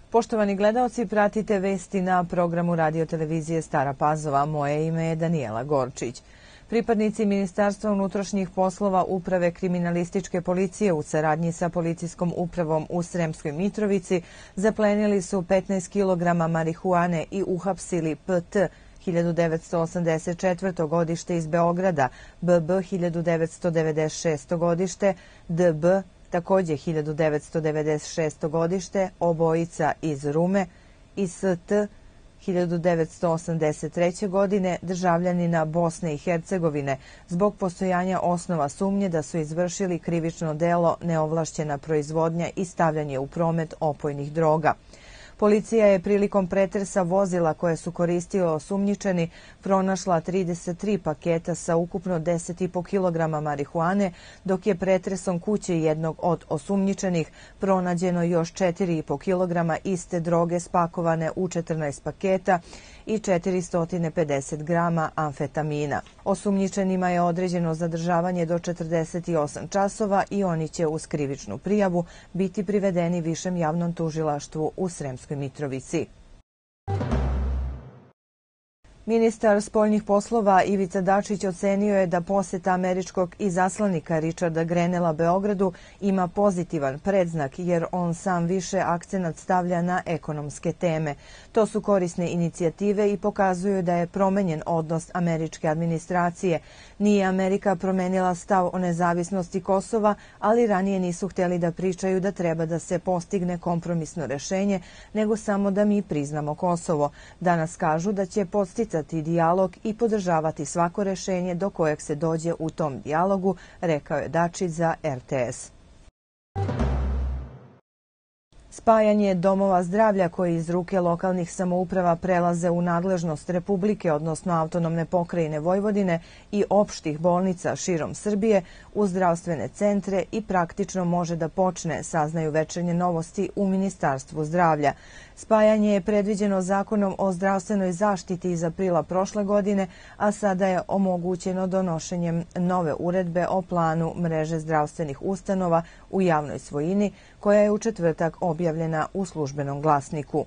Poštovani gledaoci, pratite vesti na programu radio-televizije Stara Pazova. Moje ime je Danijela Gorčić. Pripadnici Ministarstva unutrašnjih poslova Uprave kriminalističke policije u saradnji sa policijskom upravom u Sremskoj Mitrovici zaplenili su 15 kg marihuane i uhapsili PT 1984. godište iz Beograda, BB 1996. godište, DB takođe 1996. godište, obojica iz Rume, i ST 1983. godine, državljanina Bosne i Hercegovine, zbog postojanja osnova sumnje da su izvršili krivično delo neovlašćena proizvodnja i stavljanje u promet opojnih droga. Policija je prilikom pretresa vozila koje su koristili osumnjičeni pronašla 33 paketa sa ukupno 10,5 kg marihuane, dok je pretresom kuće jednog od osumnjičenih pronađeno još 4,5 kg iste droge spakovane u 14 paketa i 450 grama amfetamina. Osumnjičenima je određeno zadržavanje do 48 časova i oni će uz krivičnu prijavu biti privedeni Višem javnom tužilaštvu u Sremskoj Mitrovici. Ministar spoljnih poslova Ivica Dačić ocenio je da poseta američkog izaslanika Richarda Grenella Beogradu ima pozitivan predznak jer on sam više akcenat stavlja na ekonomske teme. To su korisne inicijative i pokazuju da je promenjen odnos američke administracije. Nije Amerika promenila stav o nezavisnosti Kosova, ali ranije nisu hteli da pričaju da treba da se postigne kompromisno rešenje, nego samo da mi priznamo Kosovo. Danas kažu da će podsticati dijalog i podržavati svako rešenje do kojeg se dođe u tom dijalogu, rekao je Dačić za RTS. Spajanje domova zdravlja koji iz ruke lokalnih samouprava prelaze u nadležnost Republike, odnosno autonomne pokrajine Vojvodine i opštih bolnica širom Srbije u zdravstvene centre i praktično može da počne, saznaju Večernje novosti u Ministarstvu zdravlja. Spajanje je predviđeno Zakonom o zdravstvenoj zaštiti iz aprila prošle godine, a sada je omogućeno donošenjem nove uredbe o planu mreže zdravstvenih ustanova u javnoj svojini, koja je u četvrtak objavljena u Službenom glasniku.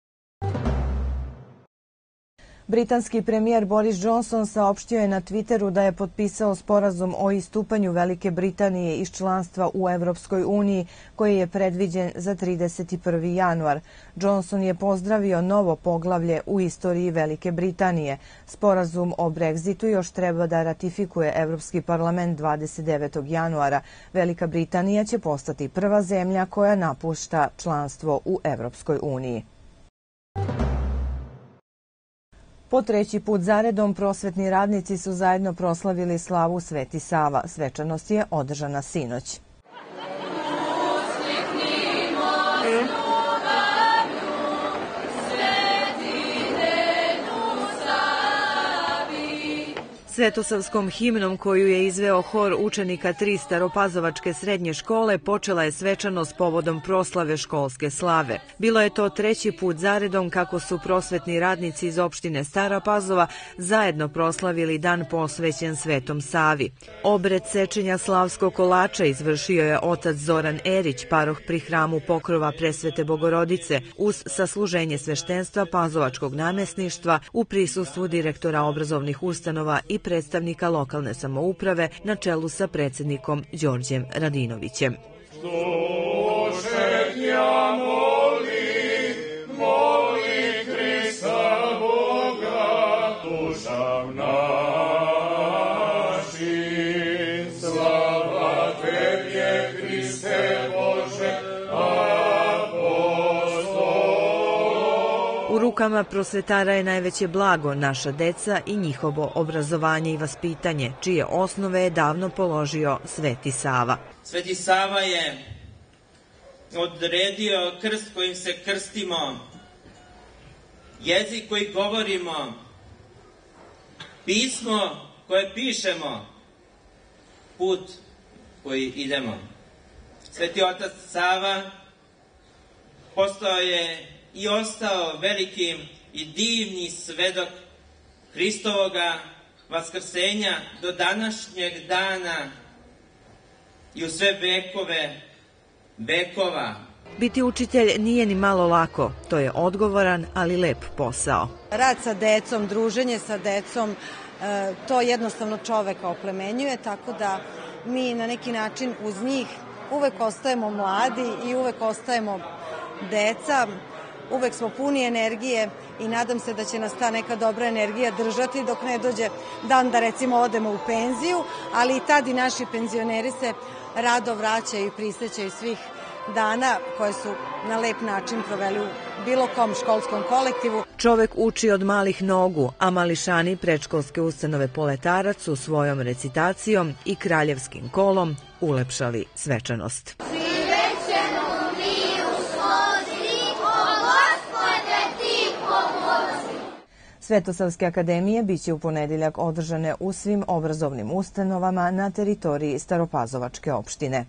Britanski premijer Boris Johnson saopštio je na Twitteru da je potpisao sporazum o istupanju Velike Britanije iz članstva u Evropskoj uniji, koji je predviđen za 31. januar. Johnson je pozdravio novo poglavlje u istoriji Velike Britanije. Sporazum o Brexitu još treba da ratifikuje Evropski parlament 29. januara. Velika Britanija će postati prva zemlja koja napušta članstvo u Evropskoj uniji. Po treći put zaredom prosvetni radnici su zajedno proslavili slavu Sveti Sava. Svečanost je održana sinoć. Svetosavskom himnom koju je izveo hor učenika 3 Staropazovačke srednje škole počela je svečanost povodom proslave školske slave. Bilo je to treći put zaredom kako su prosvetni radnici iz opštine Stara Pazova zajedno proslavili dan posvećen Svetom Savi. Obred sečenja slavskog kolača izvršio je otac Zoran Erić, paroh pri hramu Pokrova Presvete Bogorodice, uz sasluženje sveštenstva Pazovačkog namesništva u prisustvu direktora obrazovnih ustanova i predstavnika lokalne samouprave na čelu sa predsjednikom Đorđem Radinovićem. U rukama prosvetara je najveće blago, naša deca i njihovo obrazovanje i vaspitanje, čije osnove je davno položio Sveti Sava. Sveti Sava je odredio krst kojim se krstimo, jezik koji govorimo, pismo koje pišemo, put koji idemo. Sveti otac Sava postao je i ostao veliki i divni svedok Hristovoga vaskrsenja do današnjeg dana i u sve vekove vekova. Biti učitelj nije ni malo lako, to je odgovoran, ali lep posao. Rad sa decom, druženje sa decom, to jednostavno čoveka oplemenjuje, tako da mi na neki način uz njih uvek ostajemo mladi i uvek ostajemo deca, uvek smo puni energije i nadam se da će nas ta neka dobra energija držati dok ne dođe dan da recimo odemo u penziju, ali i tad i naši penzioneri se rado vraćaju i prisjećaju svih dana koje su na lep način proveli u bilo kom školskom kolektivu. Čovek uči od malih nogu, a mališani predškolske ustanove Poletarac su svojom recitacijom i kraljevskim kolom ulepšali svečanost. Svetosavske akademije biće u ponedeljak održane u svim obrazovnim ustanovama na teritoriji Staropazovačke opštine.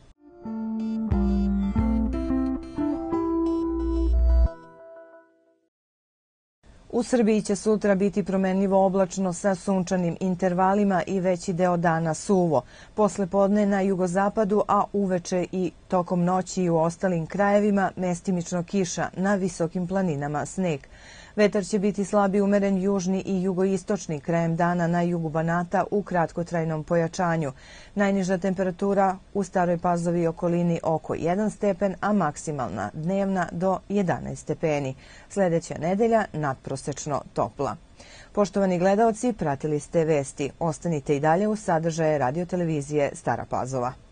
U Srbiji će sutra biti promenljivo oblačno sa sunčanim intervalima i veći deo dana suvo. Posle podne na jugozapadu, a uveče i tokom noći i u ostalim krajevima mestimično kiša, na visokim planinama sneg. Vetar će biti slabi umeren južni i jugoistočni, krajem dana na jugu Banata u kratkotrajnom pojačanju. Najniža temperatura u Staroj Pazovi i okolini oko 1 stepen, a maksimalna dnevna do 11 stepeni. Sledeća nedelja nadprosečno topla. Poštovani gledaoci, pratili ste vesti. Ostanite i dalje u sadržaje radiotelevizije Stara Pazova.